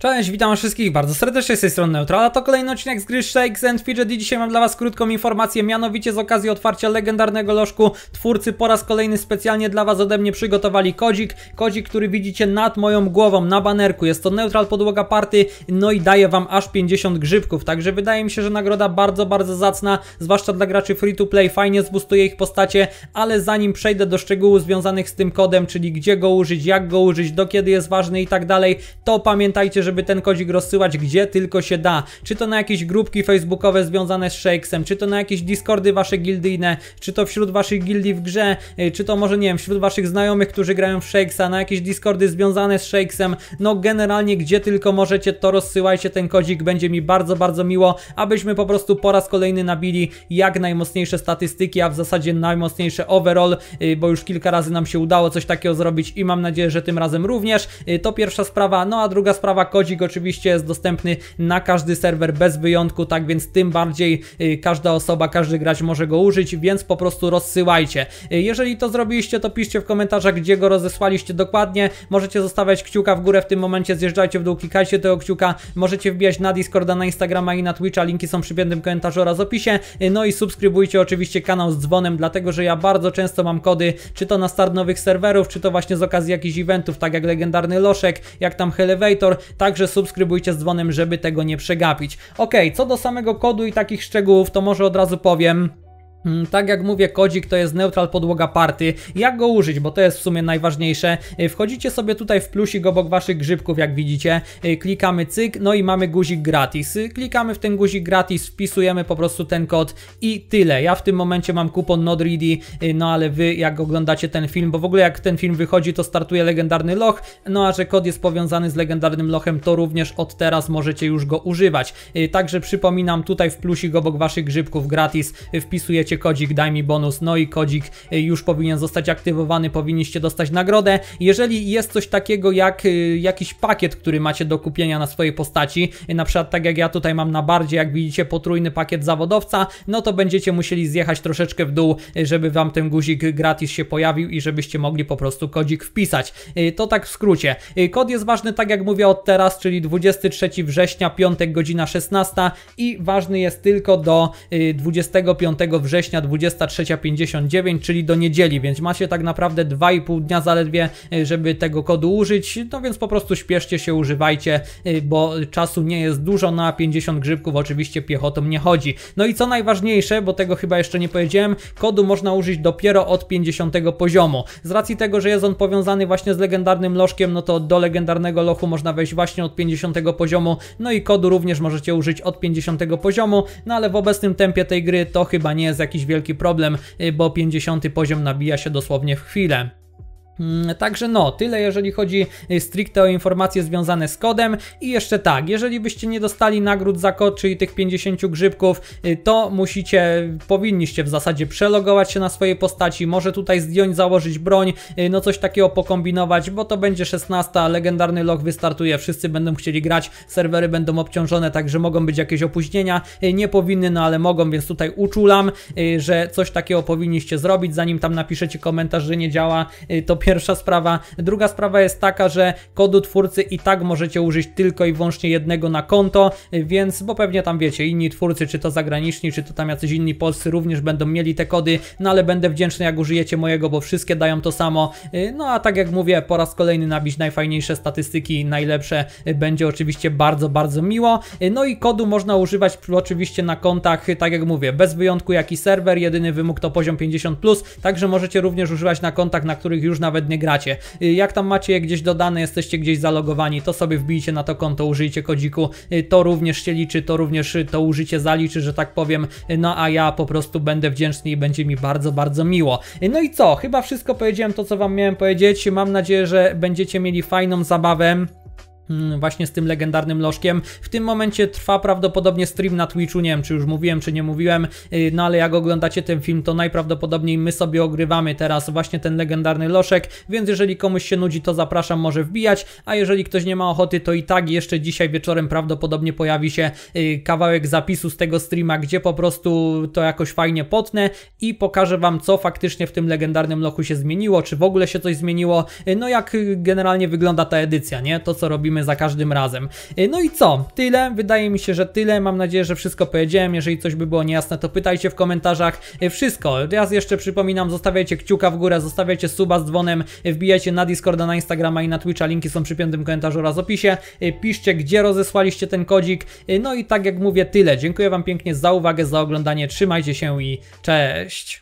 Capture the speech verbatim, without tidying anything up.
Cześć, witam wszystkich bardzo serdecznie z tej strony Neutral, a to kolejny odcinek z gry Shakes and Fidget i dzisiaj mam dla was krótką informację, mianowicie z okazji otwarcia legendarnego lożku twórcy po raz kolejny specjalnie dla was ode mnie przygotowali kodzik, kodzik, który widzicie nad moją głową na banerku. Jest to Neutral Podłoga Party, no i daje wam aż pięćdziesiąt grzybków, także wydaje mi się, że nagroda bardzo, bardzo zacna, zwłaszcza dla graczy free to play, fajnie zboostuje ich postacie, ale zanim przejdę do szczegółów związanych z tym kodem, czyli gdzie go użyć, jak go użyć, do kiedy jest ważny i tak dalej, to pamiętajcie, żeby ten kodzik rozsyłać gdzie tylko się da, czy to na jakieś grupki facebookowe związane z Shakesem, czy to na jakieś discordy wasze gildyjne, czy to wśród waszych gildii w grze, czy to może nie wiem, wśród waszych znajomych, którzy grają w Shakesa, na jakieś discordy związane z Shakesem, no generalnie gdzie tylko możecie, to rozsyłajcie ten kodzik, będzie mi bardzo, bardzo miło, abyśmy po prostu po raz kolejny nabili jak najmocniejsze statystyki, a w zasadzie najmocniejsze overall, bo już kilka razy nam się udało coś takiego zrobić i mam nadzieję, że tym razem również. To pierwsza sprawa, no a druga sprawa, kodzik oczywiście jest dostępny na każdy serwer bez wyjątku, tak więc tym bardziej y, każda osoba, każdy gracz może go użyć, więc po prostu rozsyłajcie. Y, jeżeli to zrobiliście, to piszcie w komentarzach, gdzie go rozesłaliście dokładnie. Możecie zostawiać kciuka w górę w tym momencie, zjeżdżajcie w dół, klikajcie tego kciuka, możecie wbijać na Discorda, na Instagrama i na Twitcha, linki są przy piętym komentarzu oraz opisie. Y, no i subskrybujcie oczywiście kanał z dzwonem, dlatego że ja bardzo często mam kody, czy to na start nowych serwerów, czy to właśnie z okazji jakichś eventów, tak jak legendarny loszek, jak tam Elevator, także subskrybujcie z dzwonem, żeby tego nie przegapić. Ok, co do samego kodu i takich szczegółów, to może od razu powiem. Tak jak mówię, kodzik to jest Neutral Podłoga Party. Jak go użyć, bo to jest w sumie najważniejsze. Wchodzicie sobie tutaj w plusik obok waszych grzybków, jak widzicie. Klikamy cyk, no i mamy guzik gratis. Klikamy w ten guzik gratis, wpisujemy po prostu ten kod i tyle. Ja w tym momencie mam kupon not ready, no ale wy jak oglądacie ten film, bo w ogóle jak ten film wychodzi, to startuje legendarny loch, no a że kod jest powiązany z legendarnym lochem, to również od teraz możecie już go używać. Także przypominam, tutaj w plusik obok waszych grzybków gratis wpisujecie kodzik daj mi bonus, no i kodzik już powinien zostać aktywowany, powinniście dostać nagrodę. Jeżeli jest coś takiego jak jakiś pakiet, który macie do kupienia na swojej postaci, na przykład tak jak ja tutaj mam na bardzie, jak widzicie, potrójny pakiet zawodowca, no to będziecie musieli zjechać troszeczkę w dół, żeby wam ten guzik gratis się pojawił i żebyście mogli po prostu kodzik wpisać. To tak w skrócie. Kod jest ważny, tak jak mówię, od teraz, czyli dwudziestego trzeciego września, piątek, godzina szesnasta i ważny jest tylko do dwudziestego piątego września dwudziesta trzecia pięćdziesiąt dziewięć, czyli do niedzieli, więc macie tak naprawdę dwa i pół dnia zaledwie, żeby tego kodu użyć, no więc po prostu śpieszcie się, używajcie, bo czasu nie jest dużo, na pięćdziesiąt grzybków oczywiście piechotą nie chodzi. No i co najważniejsze, bo tego chyba jeszcze nie powiedziałem, kodu można użyć dopiero od pięćdziesiątego poziomu. Z racji tego, że jest on powiązany właśnie z legendarnym lożkiem, no to do legendarnego lochu można wejść właśnie od pięćdziesiątego poziomu, no i kodu również możecie użyć od pięćdziesiątego poziomu, no ale w obecnym tempie tej gry to chyba nie jest jakiś wielki problem, bo pięćdziesiąty poziom nabija się dosłownie w chwilę. Także no, tyle jeżeli chodzi stricte o informacje związane z kodem. I jeszcze tak, jeżeli byście nie dostali nagród za kod, czyli tych pięćdziesiąt grzybków, to musicie, powinniście w zasadzie przelogować się na swojej postaci, może tutaj zdjąć, założyć broń, no coś takiego pokombinować, bo to będzie szesnasta, legendarny log wystartuje, wszyscy będą chcieli grać, serwery będą obciążone, także mogą być jakieś opóźnienia, nie powinny, no ale mogą, więc tutaj uczulam, że coś takiego powinniście zrobić, zanim tam napiszecie komentarz, że nie działa, to pierwsza sprawa. Druga sprawa jest taka, że kodu twórcy i tak możecie użyć tylko i wyłącznie jednego na konto, więc, bo pewnie tam wiecie, inni twórcy, czy to zagraniczni, czy to tam jacyś inni polscy również będą mieli te kody, no ale będę wdzięczny, jak użyjecie mojego, bo wszystkie dają to samo. No a tak jak mówię, po raz kolejny nabić najfajniejsze statystyki, najlepsze, będzie oczywiście bardzo, bardzo miło. No i kodu można używać oczywiście na kontach, tak jak mówię, bez wyjątku jaki serwer, jedyny wymóg to poziom pięćdziesiąt plus, także możecie również używać na kontach, na których już nawet nie gracie. Jak tam macie je gdzieś dodane, jesteście gdzieś zalogowani, to sobie wbijcie na to konto, użyjcie kodziku, to również się liczy, to również to użycie zaliczy, że tak powiem, no a ja po prostu będę wdzięczny i będzie mi bardzo, bardzo miło. No i co? Chyba wszystko powiedziałem to, co wam miałem powiedzieć. Mam nadzieję, że będziecie mieli fajną zabawę właśnie z tym legendarnym lożkiem. W tym momencie trwa prawdopodobnie stream na Twitchu, nie wiem czy już mówiłem, czy nie mówiłem, no ale jak oglądacie ten film, to najprawdopodobniej my sobie ogrywamy teraz właśnie ten legendarny lożek, więc jeżeli komuś się nudzi, to zapraszam, może wbijać, a jeżeli ktoś nie ma ochoty, to i tak jeszcze dzisiaj wieczorem prawdopodobnie pojawi się kawałek zapisu z tego streama, gdzie po prostu to jakoś fajnie potnę i pokażę wam, co faktycznie w tym legendarnym lochu się zmieniło, czy w ogóle się coś zmieniło, no jak generalnie wygląda ta edycja, nie? To co robimy zrobimy za każdym razem. No i co? Tyle. Wydaje mi się, że tyle. Mam nadzieję, że wszystko powiedziałem. Jeżeli coś by było niejasne, to pytajcie w komentarzach. Wszystko. Raz jeszcze przypominam, zostawiajcie kciuka w górę, zostawiajcie suba z dzwonem, wbijajcie na Discorda, na Instagrama i na Twitcha. Linki są przy piątym komentarzu oraz opisie. Piszcie, gdzie rozesłaliście ten kodzik. No i tak jak mówię, tyle. Dziękuję wam pięknie za uwagę, za oglądanie. Trzymajcie się i cześć!